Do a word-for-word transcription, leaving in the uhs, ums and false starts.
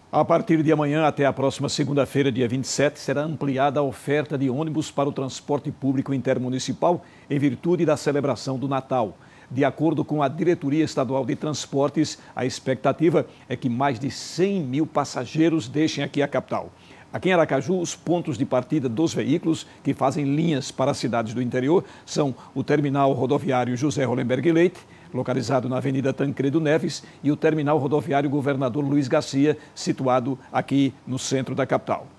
A partir de amanhã até a próxima segunda-feira, dia vinte e sete, será ampliada a oferta de ônibus para o transporte público intermunicipal em virtude da celebração do Natal. De acordo com a Diretoria Estadual de Transportes, a expectativa é que mais de cem mil passageiros deixem aqui a capital. Aqui em Aracaju, os pontos de partida dos veículos que fazem linhas para as cidades do interior são o terminal rodoviário José Rolenberg Leite, localizado na Avenida Tancredo Neves, e o terminal rodoviário Governador Luiz Garcia, situado aqui no centro da capital.